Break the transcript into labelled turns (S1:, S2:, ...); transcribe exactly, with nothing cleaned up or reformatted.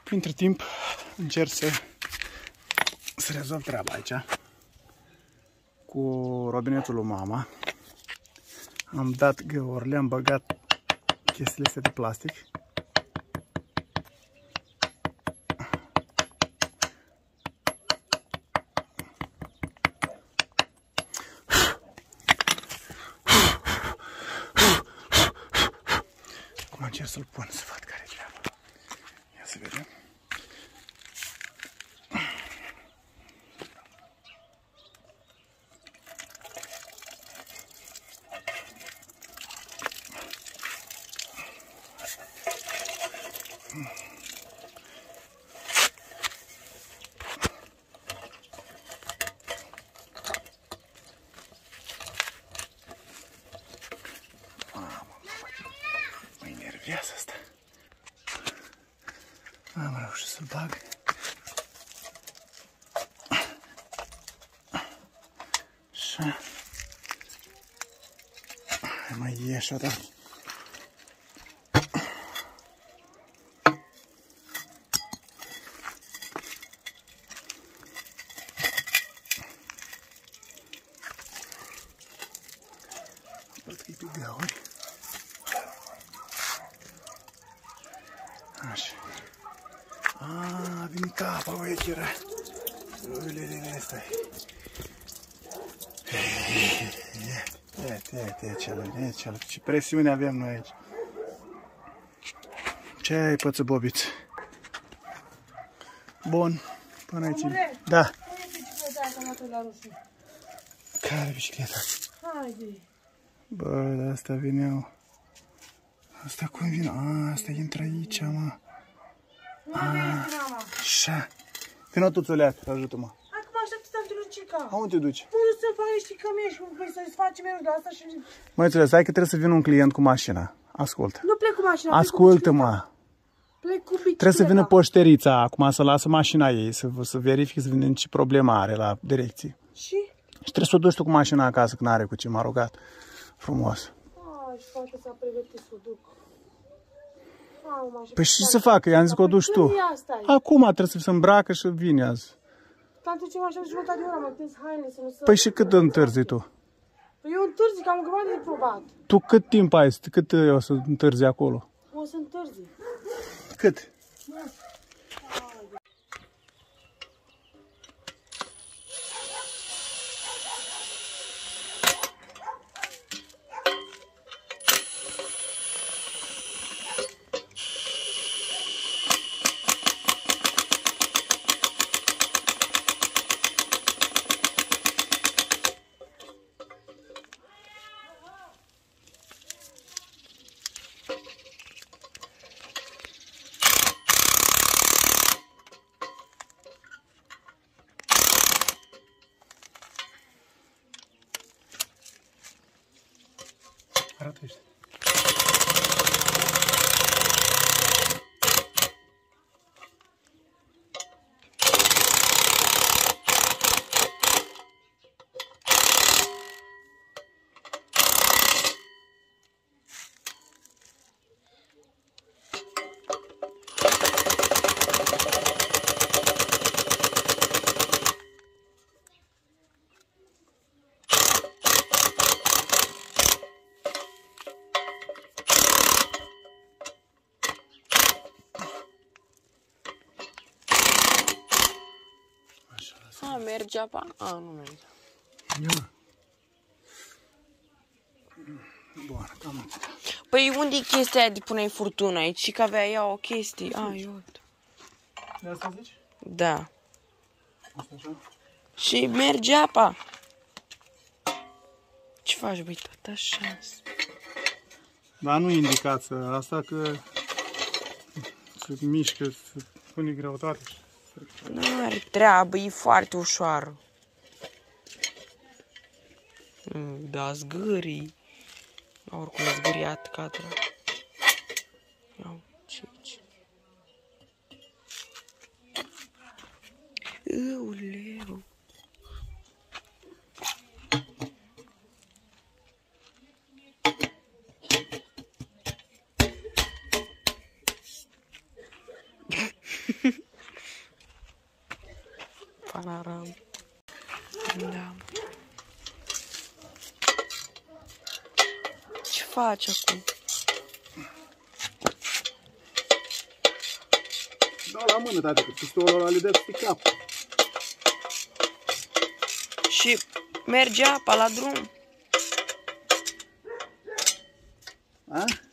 S1: Între timp încerc să, să rezolv treaba aici cu robinetul lui mama. Am dat găurile, am băgat chestiile astea de plastic. Acum încerc să-l pun să văd care e treaba. Ia să vedem. Mă enervează asta. Am reușit să-l bag. Așa. Mai e așa, da. Văd că e pe gauri. Așa. A, vine capa, băi, chiar. Ulelele, stai. Ia, ia, ia, cealaltă, ia, cealaltă. Ce presiune avem noi aici. Ce ai, pățăbobiț? Bun, până aici. Da. Care bicicleta?
S2: Haide.
S1: Bă, dar asta vine. Asta cum vine? A, asta intră aici, mă. Așa. Vino tu, țuleac, ajută-mă.
S2: Acum aștept să te duci ca.
S1: A, unde te duci?
S2: Unde să faci niște cămieși, păi să-ți facem eu de asta și...
S1: Măi, țuleac, stai că trebuie să vină un client cu mașina. Ascultă.
S2: Nu plec cu mașina,
S1: Ascultă-mă.
S2: plec cu bicicleta.
S1: Trebuie să vină poșterița acum, să lasă mașina ei, să, să verifice, să vină ce problemă are la direcție.
S2: Și?
S1: Și trebuie să o duci tu cu mașina acasă, că n-are cu ce, m-a rugat. Frumos.
S2: Ai, și poate s-a pregătit să o duc.
S1: Păi și ce să facă? I-am zis că o duci tu. Acum trebuie să se îmbracă și vine azi.
S2: Tante, ce mă aștept jumătate de oră, mă tins haine să nu să...
S1: Păi și cât întârzi tu?
S2: Păi eu întârzi, că am o grămadă de probat.
S1: Tu cât timp ai? Cât o să întârzi acolo?
S2: O să întârzi.
S1: Cât? Arată ăștia.
S3: A, merge apa? A, nu merge.
S1: Ia. Bun, cam atât.
S3: Păi unde e chestia aia de puneai furtuna aici? Și că avea ea o chestie. A, eu.
S1: De asta zici?
S3: Da.
S1: Asta așa?
S3: Și merge apa. Ce faci, băi, tot așa?
S1: Dar nu indicați asta că se mișcă, se pune greutate.
S3: Nu are treabă, e foarte ușoară. Da, zgârii. Oricum e zgâriat cadra. Iau, ce aici? Euleu. Tararam. Da. Ce faci acum?
S1: Dau la mână, tati, că pistolul ăla le dă pe cap.
S3: Și merge apa la drum.
S1: A?